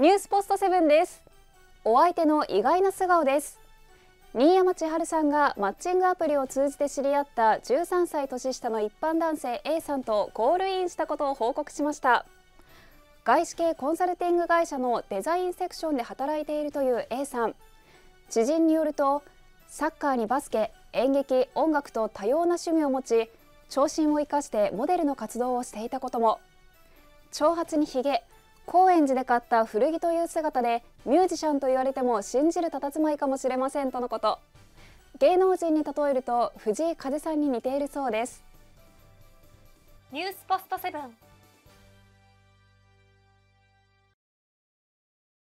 ニュースポストセブンです。お相手の意外な素顔です。新山千春さんがマッチングアプリを通じて知り合った13歳年下の一般男性 A さんとゴールインしたことを報告しました。外資系コンサルティング会社のデザインセクションで働いているという A さん。知人によると、サッカーにバスケ、演劇、音楽と多様な趣味を持ち、長身を生かしてモデルの活動をしていたことも。長髪にひげ、高円寺で買った古着という姿でミュージシャンと言われても信じる佇まいかもしれませんとのこと。芸能人に例えると藤井風さんに似ているそうです。 ニュースポストセブン。